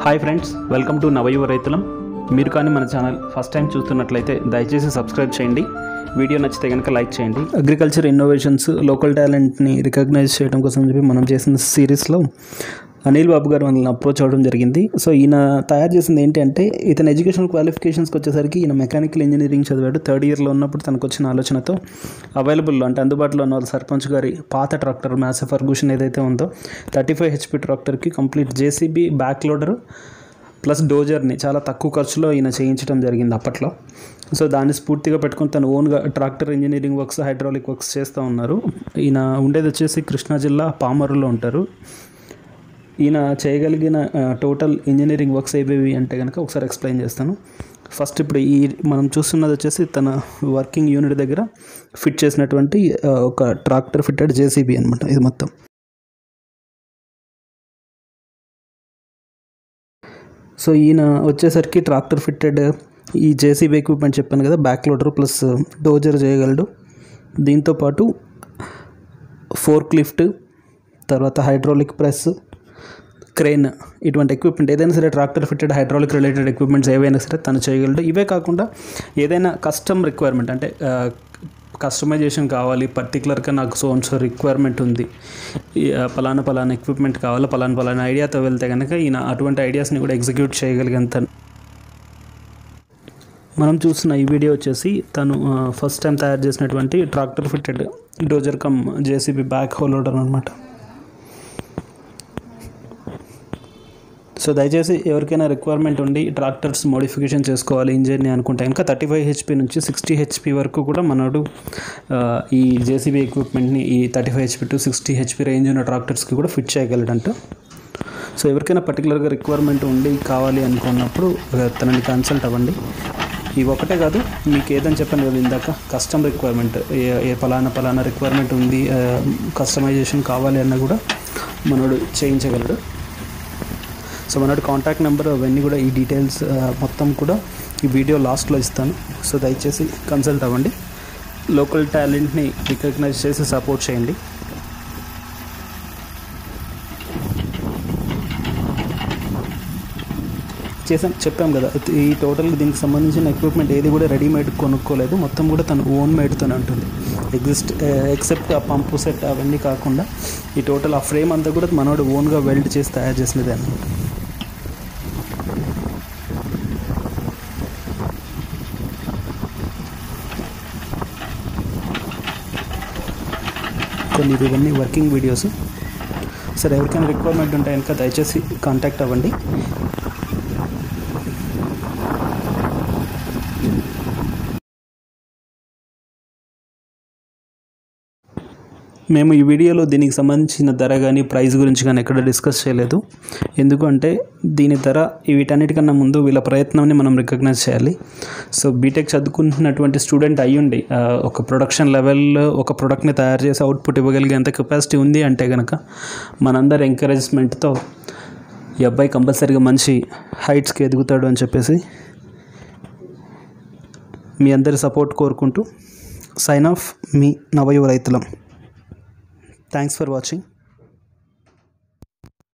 Hi friends, welcome to Navayuva Raithulam. మీరు కానీ మన ఛానల్ ఫస్ట్ టైం చూస్తున్నట్లయితే దయచేసి సబ్స్క్రైబ్ చేయండి. వీడియో నచ్చితే కనుక లైక్ చేయండి. అగ్రికల్చర్ ఇన్నోవేషన్స్, లోకల్ టాలెంట్ని రికగ్నైజ్ చేయడం కోసం చెప్పి మనం చేసిన సిరీస్లో అనిల్ బాబు గారు మనల్ని అప్రోచ్ అవ్వడం జరిగింది. సో ఈయన తయారు చేసింది ఏంటి అంటే, ఇతని ఎడ్యుకేషనల్ క్వాలిఫికేషన్స్కి వచ్చేసరికి ఈయన మెకానికల్ ఇంజనీరింగ్ చదివాడు. థర్డ్ ఇయర్లో ఉన్నప్పుడు తనకు వచ్చిన ఆలోచనతో అవైలబుల్లో అంటే అందుబాటులో ఉన్న సర్పంచ్ గారి పాత ట్రాక్టర్ మ్యాసివ్ ఫర్గూషన్ ఏదైతే ఉందో 35 HP ట్రాక్టర్కి complete JCB back loader plus డోజర్ని చాలా తక్కువ ఖర్చులో ఈయన చేయించడం జరిగింది అప్పట్లో. సో దాన్ని స్ఫూర్తిగా పెట్టుకుని తను ఓన్గా tractor engineering works, hydraulic works చేస్తూ ఉన్నారు. ఈయన ఉండేది వచ్చేసి కృష్ణా జిల్లా పామరులో ఉంటారు. ఈయన చేయగలిగిన టోటల్ ఇంజనీరింగ్ వర్క్స్ ఏవేవి అంటే కనుక ఒకసారి ఎక్స్ప్లెయిన్ చేస్తాను. ఫస్ట్ ఇప్పుడు మనం చూస్తున్నది వచ్చేసి తన వర్కింగ్ యూనిట్ దగ్గర ఫిట్ చేసినటువంటి ఒక ట్రాక్టర్ ఫిట్టెడ్ జేసీబీ అనమాట. ఇది మొత్తం సో ఈయన వచ్చేసరికి ట్రాక్టర్ ఫిట్టెడ్ ఈ జేసీబీ ఎక్విప్మెంట్ చెప్పాను కదా, బ్యాక్ లోడర్ ప్లస్ డోజర్ చేయగలడు. దీంతోపాటు ఫోర్క్ లిఫ్ట్, తర్వాత హైడ్రాలిక్ ప్రెస్, క్రేన్, ఇటువంటి ఎక్విప్మెంట్ ఏదైనా సరే tractor fitted hydraulic related equipments ఏవైనా సరే తను చేయగలడు. ఇవే కాకుండా ఏదైనా కస్టమ్ రిక్వైర్మెంట్ అంటే కస్టమైజేషన్ కావాలి, పర్టికులర్గా నాకు సో రిక్వైర్మెంట్ ఉంది, పలానా ఎక్విప్మెంట్ కావాలి, పలానా ఐడియాతో వెళ్తే కనుక ఈయన అటువంటి ఐడియాస్ని కూడా ఎగ్జిక్యూట్ చేయగలిగేంత. మనం చూస్తున్న ఈ వీడియో వచ్చేసి తను ఫస్ట్ టైం తయారు చేసినటువంటి tractor fitted dozer come JCB back hole loader అనమాట. సో దయచేసి ఎవరికైనా రిక్వైర్మెంట్ ఉండి ట్రాక్టర్స్ మోడిఫికేషన్ చేసుకోవాలి ఇంజిన్ని అనుకుంటే కనుక 35 HP నుంచి 60 HP వరకు కూడా మనడు ఈ జేసీబీ ఎక్విప్మెంట్ని ఈ 35 HP టు 60 HP రేంజ్ ఉన్న ట్రాక్టర్స్కి కూడా ఫిట్ చేయగలడంట. సో ఎవరికైనా పర్టికులర్గా రిక్వైర్మెంట్ ఉండి కావాలి అనుకున్నప్పుడు తనని కన్సల్ట్ అవ్వండి. ఇవి ఒకటే కాదు, మీకు ఏదని చెప్పాను కదా ఇందాక, కస్టమ్ రిక్వైర్మెంట్ ఏ పలానా రిక్వైర్మెంట్ ఉంది, కస్టమైజేషన్ కావాలి అన్న కూడా మనోడు చేయించగలడు. సో మనోడు కాంటాక్ట్ నెంబర్ అవన్నీ కూడా ఈ డీటెయిల్స్ మొత్తం కూడా ఈ వీడియో లాస్ట్లో ఇస్తాను. సో దయచేసి కన్సల్ట్ అవ్వండి. లోకల్ టాలెంట్ని రికగ్నైజ్ చేసి సపోర్ట్ చేయండి. చెప్పాం కదా, ఈ టోటల్ దీనికి సంబంధించిన ఎక్విప్మెంట్ ఏది కూడా రెడీమేడ్ కొనుక్కోలేదు, మొత్తం కూడా తను ఓన్ మేడ్తోనే ఉంటుంది. ఎక్సెప్ట్ ఆ పంపు సెట్ అవన్నీ కాకుండా ఈ టోటల్ ఆ ఫ్రేమ్ అంతా కూడా మనోడు ఓన్గా వెల్డ్ చేసి తయారు చేసినదే అనమాట. ఇవన్నీ వర్కింగ్ వీడియోస్. సరే, ఎవరికైనా రిక్వైర్మెంట్ ఉంటే కనుక దయచేసి కాంటాక్ట్ అవ్వండి. మేము ఈ వీడియోలో దీనికి సంబంధించిన ధర కానీ ప్రైస్ గురించి కానీ ఎక్కడ డిస్కస్ చేయలేదు. ఎందుకంటే దీని ధర వీటన్నిటికన్నా ముందు వీళ్ళ ప్రయత్నాన్ని మనం రికగ్నైజ్ చేయాలి. సో బీటెక్ చదువుకుంటున్నటువంటి స్టూడెంట్ అయ్యుండి ఒక ప్రొడక్షన్ లెవెల్లో ఒక ప్రోడక్ట్ని తయారు చేసి అవుట్పుట్ ఇవ్వగలిగేంత కెపాసిటీ ఉంది అంటే కనుక మనందరి ఎంకరేజ్మెంట్తో ఈ అబ్బాయి కంపల్సరీగా మంచి హైట్స్కి ఎదుగుతాడు అని చెప్పేసి మీ అందరి సపోర్ట్ కోరుకుంటూ సైన్ ఆఫ్, మీ Navayuva Raithulam. Thanks for watching.